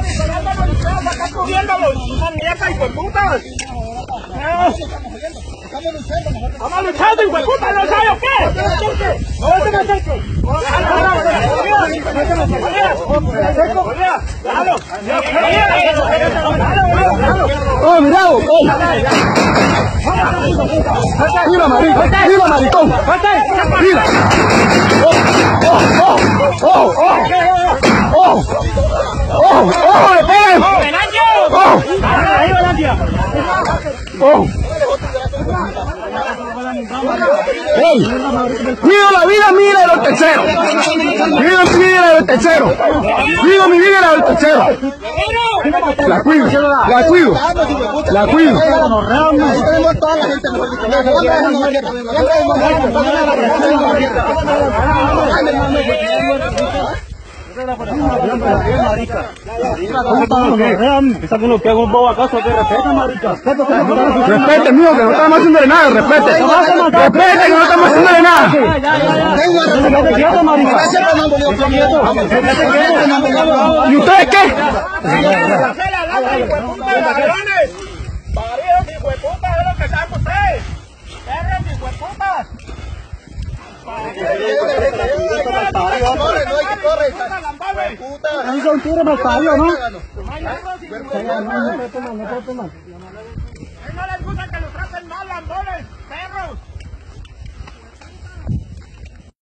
Están cubriéndolos, una mierda, hijo de putas. Estamos luchando, hijo de puta, ¿no sabe o qué? No se me acerque. ¡Oh, mirado! ¡Oh! ¡Mira, maricón! ¡Mira, maricón! ¡Mira! ¡Oh! ¡Oh! ¡Oh! ¡Oh! ¡Oh! ¡Oh! ¡Oh! ¡Ey! ¡Cuido la vida mía y la del tercero! ¡Cuido mi vida y la del tercero! ¡Cuido mi vida y la del tercero! ¡La cuido! ¡La cuido! ¡La cuido! ¿Está con lo que hago un bobo acaso? ¿Qué respeta, marica? Respete, mío, que no estamos haciendo de nada, respete. Respete, que no estamos haciendo de nada. ¿Y ustedes qué? ¡Paridos, hijo de puta! ¡Es lo que saben ustedes! ¡Perros, hijo de puta! Ahí son tiros más paridos, ¿no? No les gusta que los traten mal, lambones, perros.